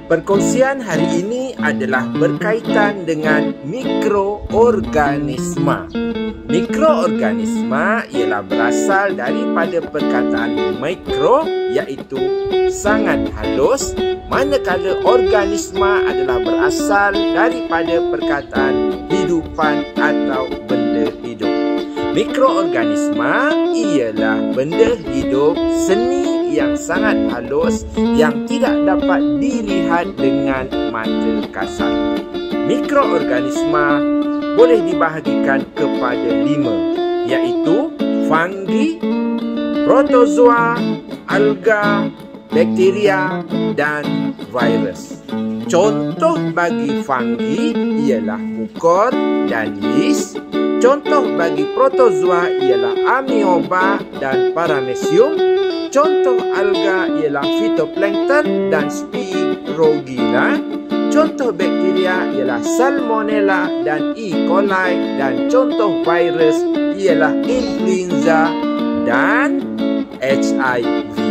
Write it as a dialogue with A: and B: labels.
A: Perkongsian hari ini adalah berkaitan dengan mikroorganisma. Mikroorganisma ialah berasal daripada perkataan mikro, iaitu sangat halus, manakala organisma adalah berasal daripada perkataan hidupan atau benda hidup. Mikroorganisma ialah benda hidup seni yang sangat halus yang tidak dapat dilihat dengan mata kasar. Mikroorganisma boleh dibahagikan kepada 5, iaitu fungi, protozoa, alga, bakteria dan virus. Contoh bagi fungi ialah mukor dan yeast. Contoh bagi protozoa ialah amoeba dan paramecium. Contoh alga ialah phytoplankton dan spirogyra. Contoh bakteria ialah salmonella dan E. coli, dan contoh virus ialah influenza dan HIV.